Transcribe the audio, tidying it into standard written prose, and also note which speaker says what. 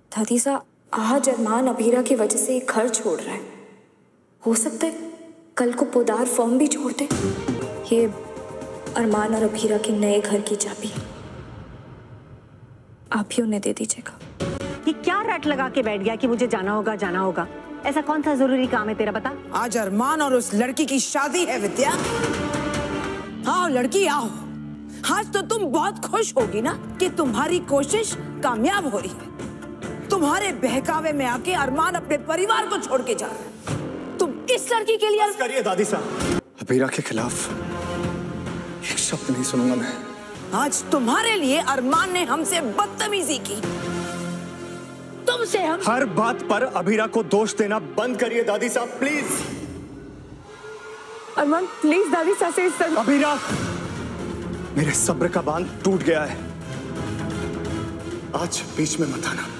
Speaker 1: दादी साहब, आज अरमान अभीरा की वजह से घर छोड़ रहा है। हो सकता है कल को पोदार फॉर्म भी छोड़ दे। ये अरमान और अभीरा के नए घर की चाबी आप ही उन्हें दे दीजिएगा।
Speaker 2: ये क्या रट लगा के बैठ गया कि मुझे जाना होगा। ऐसा कौन सा जरूरी काम है तेरा, बता।
Speaker 3: आज अरमान और उस लड़की की शादी है विद्या। आओ लड़की आओ। आज तो तुम बहुत खुश होगी ना कि तुम्हारी कोशिश कामयाब हो रही है। तुम्हारे बहकावे में आके अरमान अपने परिवार को छोड़ के जा रहा है। तुम इस लड़की के लिए
Speaker 4: करिए दादी साहब। अभीरा के खिलाफ एक शब्द नहीं सुनूंगा मैं।
Speaker 3: आज तुम्हारे लिए अरमान ने हमसे बदतमीजी की। तुमसे हम
Speaker 4: हर बात पर अभीरा को दोष देना बंद करिए दादी साहब, प्लीज।
Speaker 1: अरमान प्लीज दादी साहब से इस
Speaker 4: अभीरा, मेरे सब्र का बांध टूट गया है। आज बीच में मत आना।